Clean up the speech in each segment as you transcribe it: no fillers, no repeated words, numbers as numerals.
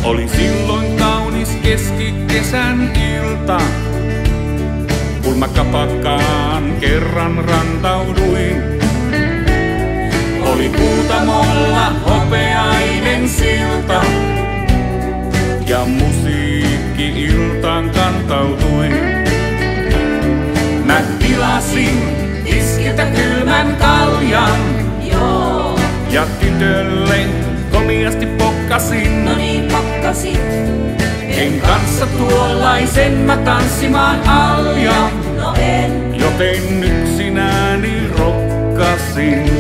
Oli silloin kaunis keskikesän ilta, kun mä kapakkaan kerran rantauduin. Oli Kuutamolla hopeainen silta ja musiikki iltaan kantautui. Mä tilasin tiskiltä kylmän kaljan, Joo. ja tytölle komiasti pokkasin. No niin, pakkasit. Ken kanssa tuollaisen mä tanssimaan alja, No en. joten yksinäni rokkasin.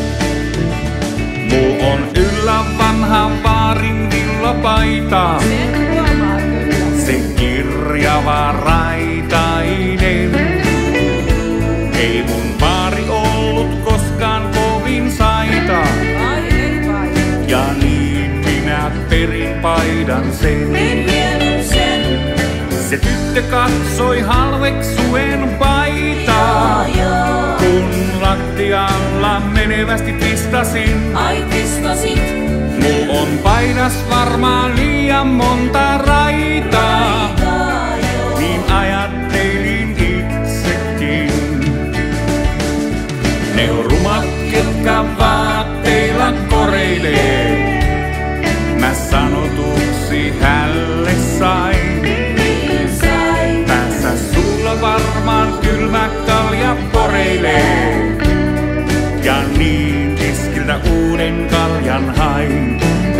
Mul on yllä vanha vaarin villapaita, Sen huomaa kyllä. se kirjava raitainen. Ei mun vaari ollut koskaan kovin saita, Ai ei vai. ja niin minä perin paidan sen. En vienyt sen. Se tyttö katsoi halveksuen paitaa, Joo. kun lattialla menevästi pistasin. Ai pistasit. Mul on paidas varmaan liian monta raitaa, Joo. niin ajattelin itsekin. Ne on rumat, ketkä vaatteilla koreilee. Mä sanotuksi hälle sain. Niin sai. Päässä sulla varmaan kylmä kalja poreilee. Ja niin tiskiltä uuden kaljan hain.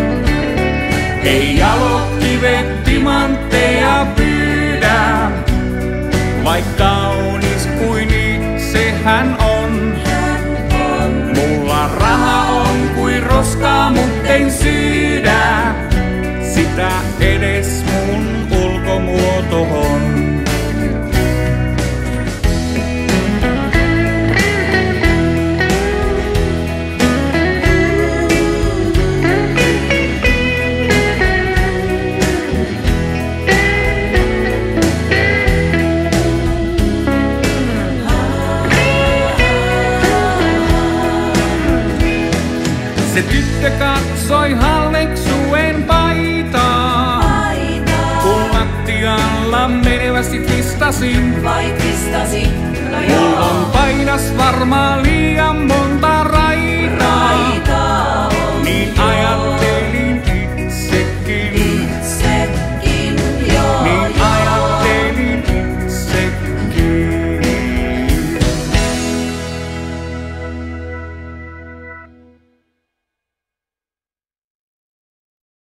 Ei jalokivet timantteja pyydä, vaikka kaunis kuin itse hän on. Mulla raha on kuin roskaa, mutten syydä sitä edes mun ulkomuotohon. Se tyttö katsoi halveksuen paitaa, kun lattialla menevästi pistasin. Vai pistasit. No Mulla on joo. paidas varmaan liian monta